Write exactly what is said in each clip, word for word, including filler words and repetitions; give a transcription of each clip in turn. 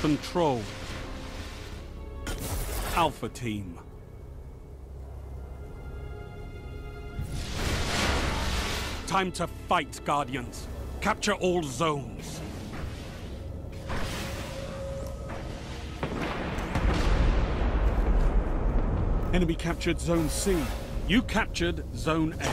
control. Alpha Team. Time to fight, Guardians. Capture all zones. Enemy captured Zone C. You captured Zone A.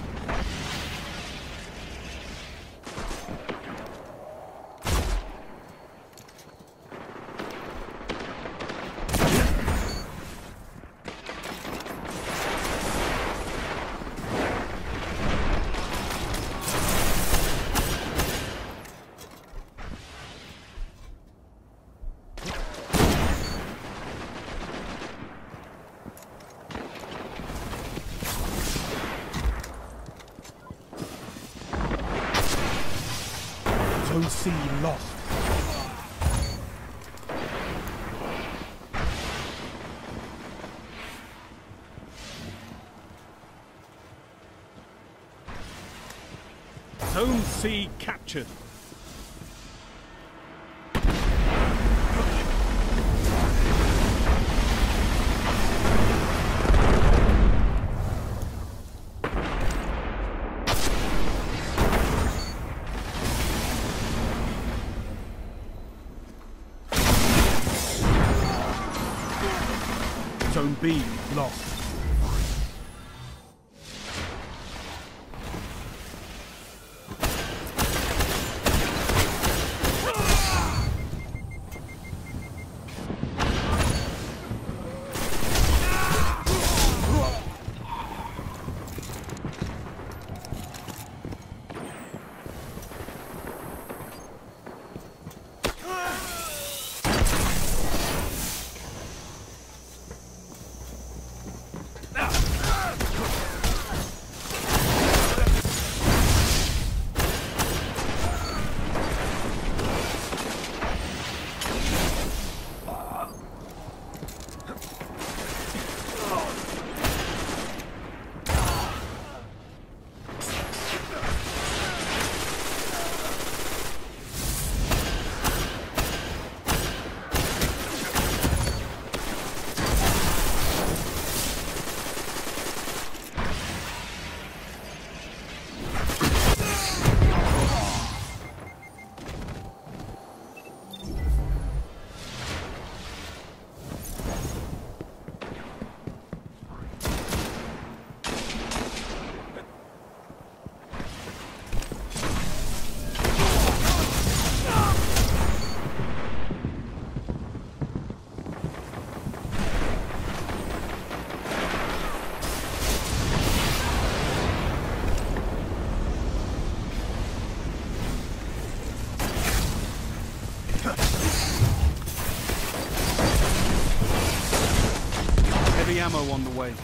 Zone C lost. Zone C captured. Zone B lost. Heavy ammo on the way.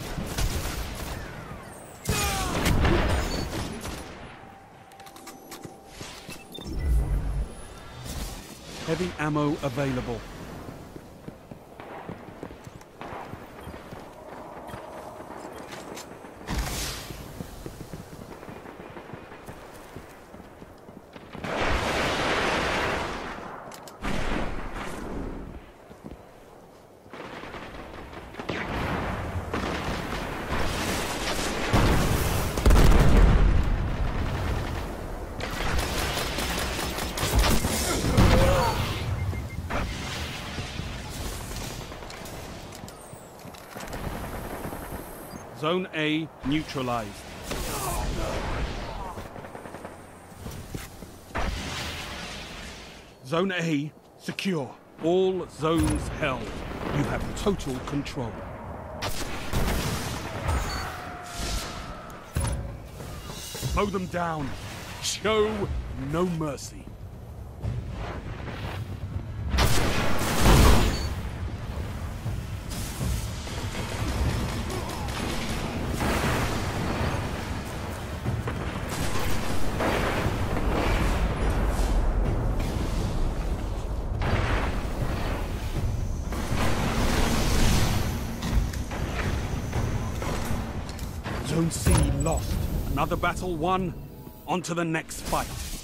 Heavy ammo available. Zone A neutralized. Zone A secure. All zones held. You have total control. Mow them down. Show no mercy. Zone C lost. Another battle won. On to the next fight.